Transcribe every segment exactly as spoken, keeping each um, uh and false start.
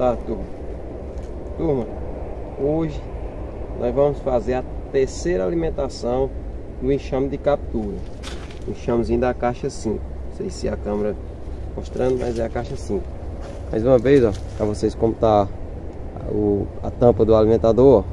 tarde, turma. Turma, hoje nós vamos fazer a terceira alimentação do enxame de captura. O enxamezinho da caixa cinco. Não sei se a câmera mostrando, mas é a caixa cinco. Mais uma vez, ó, para vocês como tá o, a tampa do alimentador.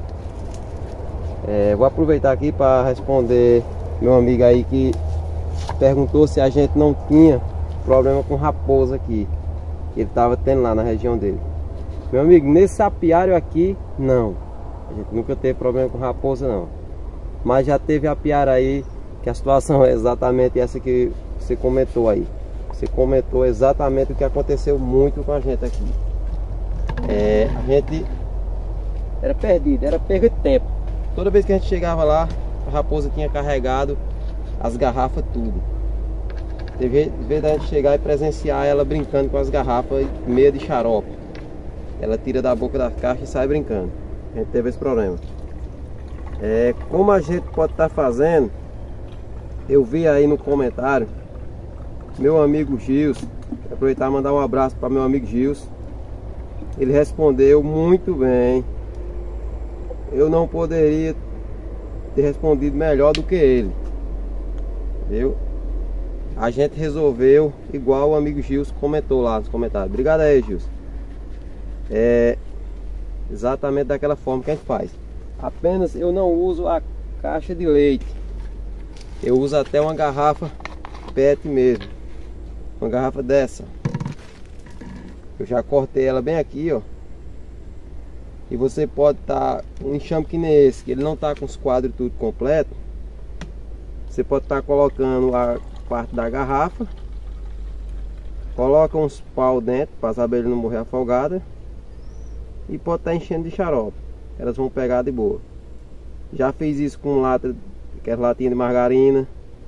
É, vou aproveitar aqui para responder meu amigo aí que perguntou se a gente não tinha problema com raposa aqui, que ele estava tendo lá na região dele. Meu amigo, nesse apiário aqui, não. A gente nunca teve problema com raposa, não. Mas já teve apiário aí que a situação é exatamente essa que você comentou aí. Você comentou exatamente o que aconteceu muito com a gente aqui. É, a gente era perdido, era perda de tempo. Toda vez que a gente chegava lá, a raposa tinha carregado as garrafas tudo. Teve vez da gente chegar e presenciar ela brincando com as garrafas meia de xarope. Ela tira da boca da caixa e sai brincando. A gente teve esse problema. É, como a gente pode estar fazendo, eu vi aí no comentário, meu amigo Gilson, vou aproveitar e mandar um abraço para meu amigo Gilson. Ele respondeu muito bem. Eu não poderia ter respondido melhor do que ele. Viu? A gente resolveu igual o amigo Gilson comentou lá nos comentários. Obrigado aí, Gilson. É exatamente daquela forma que a gente faz. Apenas eu não uso a caixa de leite. Eu uso até uma garrafa pet mesmo. Uma garrafa dessa. Eu já cortei ela bem aqui, ó. E você pode estar tá, um enxame que nem esse, que ele não está com os quadros tudo completo. Você pode estar tá colocando a parte da garrafa, coloca uns pau dentro para as abelhas não morrer afogadas, e pode estar tá enchendo de xarope. Elas vão pegar de boa. Já fiz isso com lata, aquela latinha de margarina.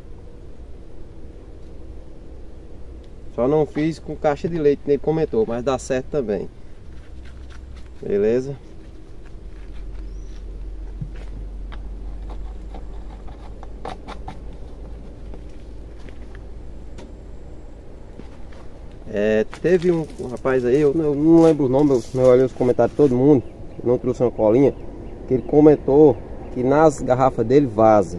Só não fiz com caixa de leite, que ele comentou, mas dá certo também. Beleza? É, teve um, um rapaz aí, eu não, eu não lembro o nome, eu, eu olhei os comentários de todo mundo, não trouxe uma colinha, que ele comentou que nas garrafas dele vaza.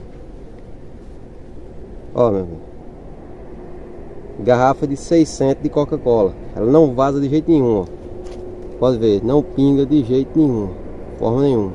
Ó, meu amigo, garrafa de seiscentos de Coca-Cola, ela não vaza de jeito nenhum, ó. Pode ver, não pinga de jeito nenhum, forma nenhuma.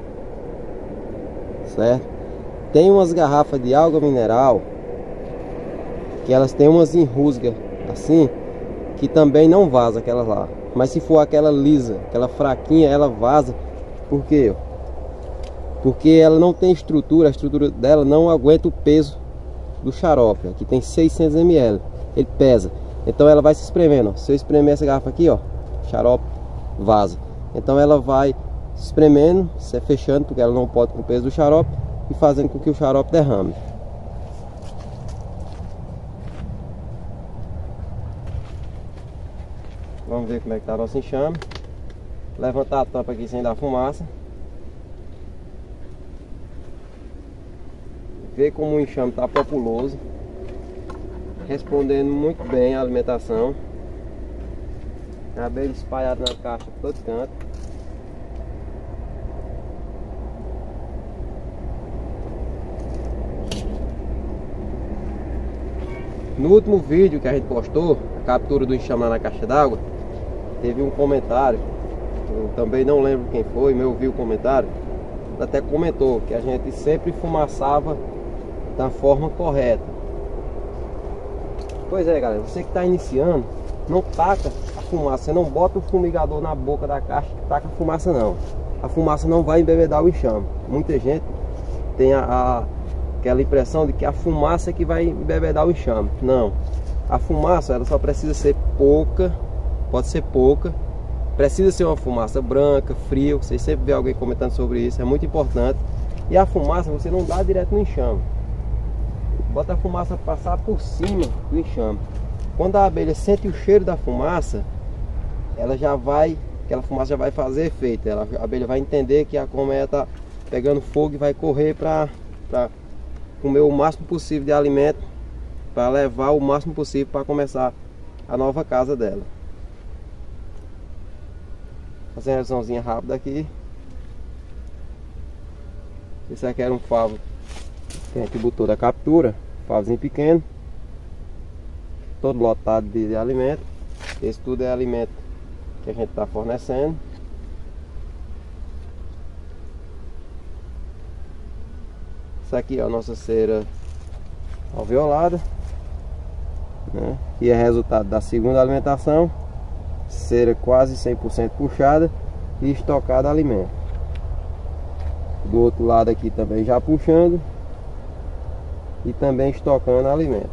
Certo? Tem umas garrafas de água mineral que elas têm umas enrusgas assim, que também não vaza aquelas lá. Mas se for aquela lisa, aquela fraquinha, ela vaza. Por quê? Porque ela não tem estrutura, a estrutura dela não aguenta o peso do xarope. Aqui tem seiscentos mililitros, ele pesa. Então ela vai se espremendo. Se eu espremer essa garrafa aqui, ó, xarope vaza. Então ela vai se espremendo, se fechando, porque ela não pode com o peso do xarope, e fazendo com que o xarope derrame. Vamos ver como é que tá nosso enxame. Levantar a tampa aqui sem dar fumaça. Ver como o enxame tá populoso, respondendo muito bem a alimentação. Abelha espalhada na caixa por todo canto. No último vídeo que a gente postou, a captura do enxame lá na caixa d'água, teve um comentário, eu também não lembro quem foi, mas eu vi o comentário, até comentou que a gente sempre fumaçava da forma correta. Pois é, galera, você que está iniciando, não taca a fumaça, você não bota o fumigador na boca da caixa e taca a fumaça não. A fumaça não vai embebedar o enxame. Muita gente tem a, a, aquela impressão de que a fumaça é que vai embebedar o enxame. Não. A fumaça, ela só precisa ser pouca, pode ser pouca. Precisa ser uma fumaça branca, fria. Vocês sempre vê alguém comentando sobre isso, é muito importante. E a fumaça você não dá direto no enxame. Bota a fumaça passar por cima do enxame. Quando a abelha sente o cheiro da fumaça, ela já vai, aquela fumaça já vai fazer efeito. Ela, a abelha vai entender que a colmeia está pegando fogo e vai correr para comer o máximo possível de alimento, para levar o máximo possível para começar a nova casa dela. Fazer uma revisãozinha rápida aqui. Esse aqui era um favo que a gente botou da captura, favozinho pequeno, todo lotado de alimento. Esse tudo é alimento que a gente está fornecendo. Essa aqui é a nossa cera alveolada, né? E é resultado da segunda alimentação. Cera quase cem por cento puxada e estocada alimento. Do outro lado aqui também já puxando e também estocando alimento.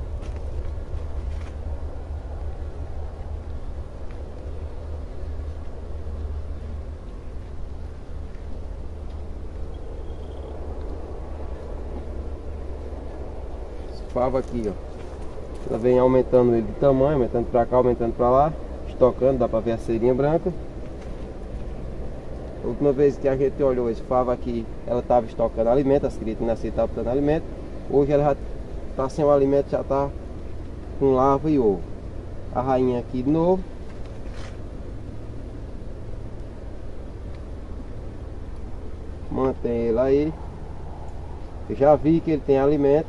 Esse favo aqui, ó, ela vem aumentando ele de tamanho, aumentando para cá, aumentando para lá, estocando, dá para ver a cerinha branca. A última vez que a gente olhou esse favo aqui, ela estava estocando alimento, as crias nascidas estavam botando alimento. Hoje ela já está sem o alimento, já está com larva e ovo. A rainha aqui de novo. Mantém ele aí. Eu já vi que ele tem alimento.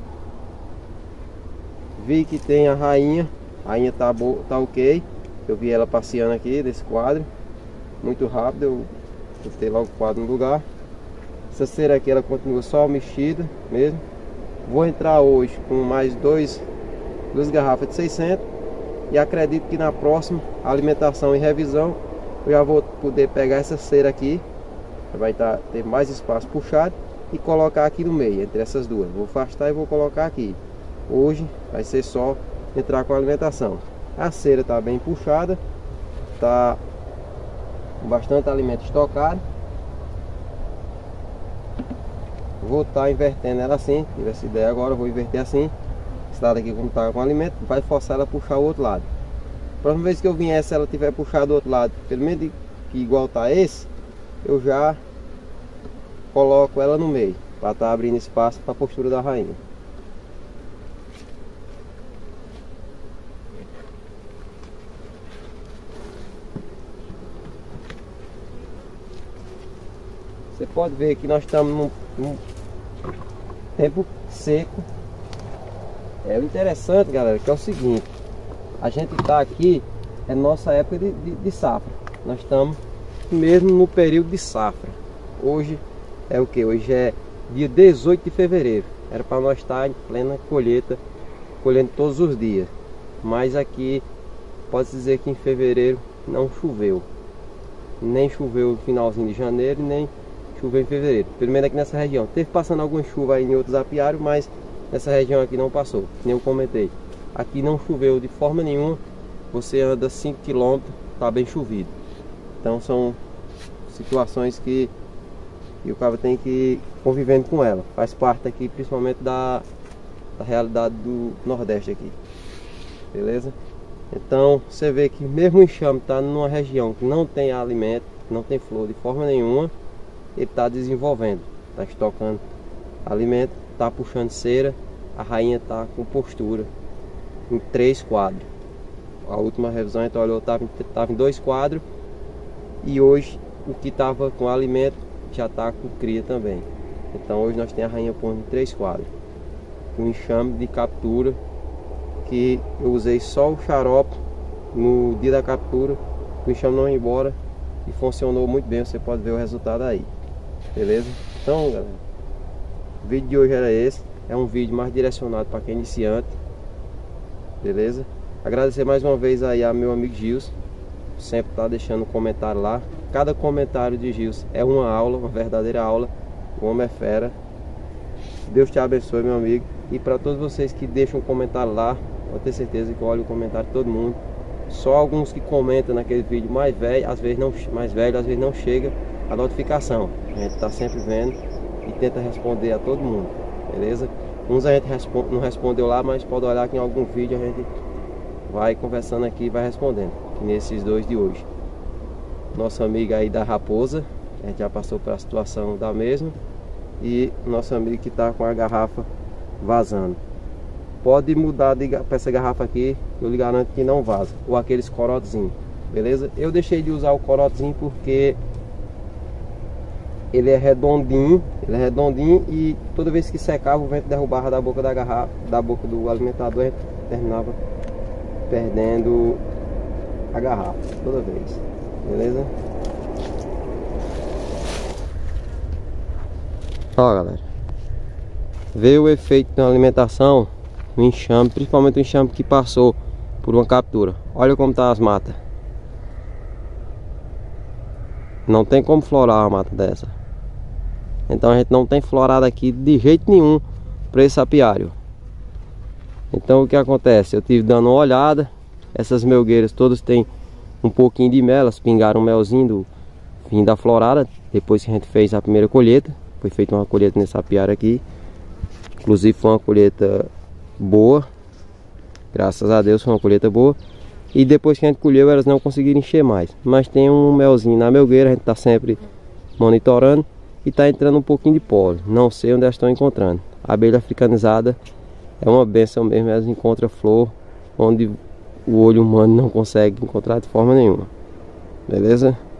Vi que tem a rainha. A rainha tá, boa, tá ok. Eu vi ela passeando aqui desse quadro. Muito rápido, eu botei logo o quadro no lugar. Essa cera aqui ela continua só mexida mesmo. Vou entrar hoje com mais dois, duas garrafas de seiscentos. E acredito que na próxima alimentação e revisão eu já vou poder pegar essa cera aqui. Vai tá, ter mais espaço puxado e colocar aqui no meio, entre essas duas. Vou afastar e vou colocar aqui. Hoje vai ser só entrar com a alimentação. A cera está bem puxada, está com bastante alimento estocado. Vou estar tá invertendo ela assim, tive essa ideia agora, vou inverter assim. Esse lado aqui, como está com alimento, vai forçar ela a puxar o outro lado. Próxima vez que eu vier, se ela tiver puxado do outro lado, pelo menos que igual tá esse, eu já coloco ela no meio, para estar tá abrindo espaço para a postura da rainha. Você pode ver que nós estamos num, num tempo seco. É o interessante, galera, que é o seguinte: a gente está aqui, é nossa época de, de, de safra. Nós estamos mesmo no período de safra. Hoje é o que? Hoje é dia dezoito de fevereiro. Era para nós estar em plena colheita, colhendo todos os dias. Mas aqui, pode-se dizer que em fevereiro não choveu. Nem choveu no finalzinho de janeiro, nem choveu em fevereiro, pelo menos aqui nessa região. Teve passando alguma chuva aí em outros apiários, mas nessa região aqui não passou, nem eu comentei. Aqui não choveu de forma nenhuma. Você anda cinco quilômetros, tá bem chovido. Então são situações que, que o cara tem que ir convivendo com ela. Faz parte aqui principalmente da, da realidade do Nordeste aqui. Beleza? Então você vê que mesmo o enxame está numa região que não tem alimento, não tem flor de forma nenhuma, ele está desenvolvendo, está estocando alimento, está puxando cera. A rainha está com postura em três quadros. A última revisão a gente olhou, estava em, em dois quadros. E hoje o que estava com alimento já está com cria também. Então hoje nós temos a rainha pondo em três quadros. Um enxame de captura que eu usei só o xarope no dia da captura. O enxame não ia embora e funcionou muito bem. Você pode ver o resultado aí. Beleza? Então, galera, o vídeo de hoje era esse. É um vídeo mais direcionado para quem é iniciante. Beleza? Agradecer mais uma vez aí a meu amigo Gilson. Sempre tá deixando um comentário lá. Cada comentário de Gilson é uma aula, uma verdadeira aula. O homem é fera. Deus te abençoe, meu amigo. E para todos vocês que deixam um comentário lá, pode ter certeza que eu olho o comentário de todo mundo. Só alguns que comentam naquele vídeo mais velho, às vezes não mais velho, às vezes não chega a notificação. A gente tá sempre vendo e tenta responder a todo mundo, beleza? Uns a gente responde, não respondeu lá, mas pode olhar que em algum vídeo a gente vai conversando aqui e vai respondendo, que nesses dois de hoje. Nosso amigo aí da raposa, a gente já passou pela situação da mesma, e nosso amigo que tá com a garrafa vazando. Pode mudar para essa garrafa aqui, eu lhe garanto que não vaza. Ou aqueles corotezinhos. beleza? Eu deixei de usar o corotezinho porque ele é redondinho, ele é redondinho e toda vez que secava o vento derrubava da boca da garrafa, da boca do alimentador, a gente terminava perdendo a garrafa toda vez, beleza? Ó, galera, veio o efeito na alimentação, o enxame, principalmente o enxame que passou por uma captura. Olha como tá as matas. Não tem como florar uma mata dessa. Então a gente não tem florado aqui de jeito nenhum para esse apiário. Então o que acontece? Eu tive dando uma olhada. Essas melgueiras todas têm um pouquinho de mel. Elas pingaram um melzinho do fim da florada. Depois que a gente fez a primeira colheita. Foi feita uma colheita nesse apiário aqui. Inclusive foi uma colheita boa. Graças a Deus foi uma colheita boa. E depois que a gente colheu elas não conseguiram encher mais. Mas tem um melzinho na melgueira. A gente está sempre monitorando. E está entrando um pouquinho de pólen. Não sei onde elas estão encontrando. A abelha africanizada é uma benção mesmo. Elas encontram flor onde o olho humano não consegue encontrar de forma nenhuma. Beleza?